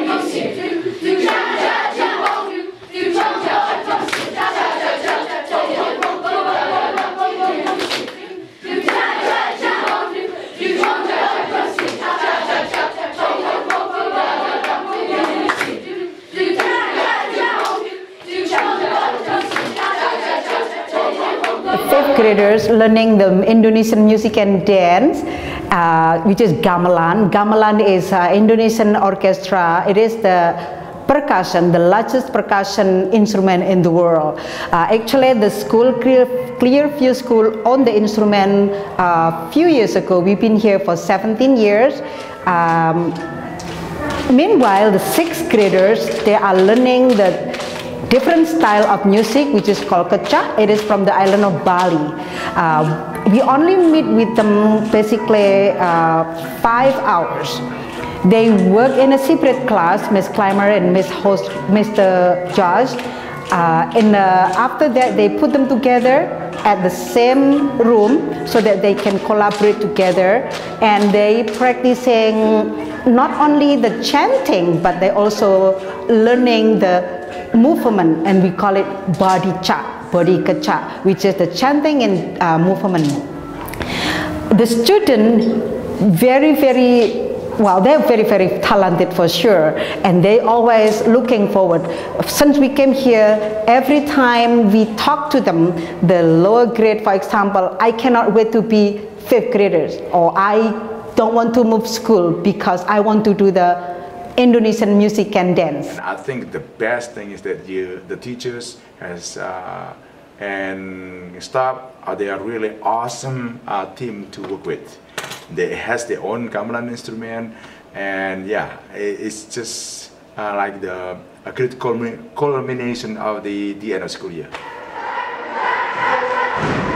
Fifth graders learning the Indonesian music and dance, which is gamelan. Gamelan is Indonesian orchestra. It is the percussion, the largest percussion instrument in the world. Actually, the school, Clearview School, owned the instrument a few years ago. We've been here for 17 years. Meanwhile, the sixth graders, they are learning the different style of music, which is called kecak. It is from the island of Bali. We only meet with them basically 5 hours. They work in a separate class, Miss Clymer and Mr. Josh. After that, they put them together at the same room so that they can collaborate together, and they practicing not only the chanting, but they also learning the movement, and we call it body kecak, which is the chanting and movement. The student they're very talented for sure, and they always looking forward. Since we came here, every time we talk to them, the lower grade, for example, I cannot wait to be fifth graders, or I don't want to move school because I want to do the Indonesian music and dance. I think the best thing is that the teachers and staff they are really awesome team to work with. They has their own gamelan instrument, and yeah, it's just like the great culmination of the end of school year.